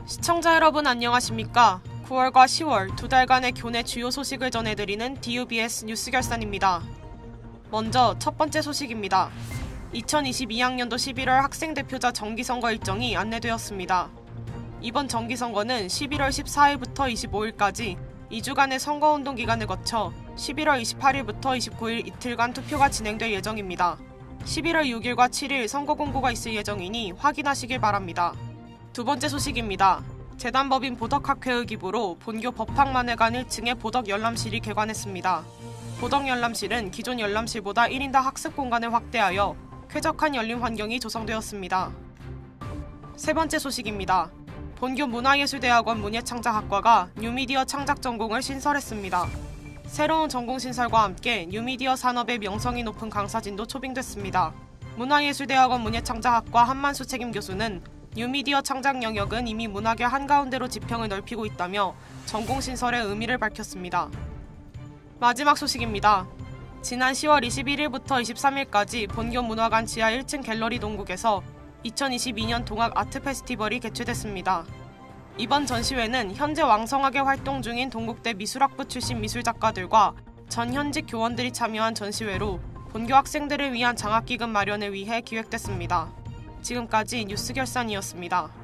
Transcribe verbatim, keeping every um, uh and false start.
시청자 여러분 안녕하십니까? 구월과 시월 두 달간의 교내 주요 소식을 전해드리는 디유비에스 뉴스결산입니다. 먼저 첫 번째 소식입니다. 이천이십이 학년도 십일월 학생대표자 정기선거 일정이 안내되었습니다. 이번 정기선거는 십일월 십사일부터 이십오일까지 이 주간의 선거운동 기간을 거쳐 십일월 이십팔일부터 이십구일 이틀간 투표가 진행될 예정입니다. 십일월 육일과 칠일 선거 공고가 있을 예정이니 확인하시길 바랍니다. 두 번째 소식입니다. 재단법인 보덕학회의 기부로 본교 법학만회관 일 층의 보덕열람실이 개관했습니다. 보덕열람실은 기존 열람실보다 일 인당 학습 공간을 확대하여 쾌적한 열림 환경이 조성되었습니다. 세 번째 소식입니다. 본교 문화예술대학원 문예창작학과가 뉴미디어 창작 전공을 신설했습니다. 새로운 전공 신설과 함께 뉴미디어 산업의 명성이 높은 강사진도 초빙됐습니다. 문화예술대학원 문예창작학과 한만수 책임교수는 뉴미디어 창작 영역은 이미 문학의 한가운데로 지평을 넓히고 있다며 전공 신설의 의미를 밝혔습니다. 마지막 소식입니다. 지난 시월 이십일일부터 이십삼일까지 본교 문화관 지하 일 층 갤러리 동국에서 이천이십이년 동학 아트 페스티벌이 개최됐습니다. 이번 전시회는 현재 왕성하게 활동 중인 동국대 미술학부 출신 미술작가들과 전 현직 교원들이 참여한 전시회로 본교 학생들을 위한 장학기금 마련을 위해 기획됐습니다. 지금까지 뉴스결산이었습니다.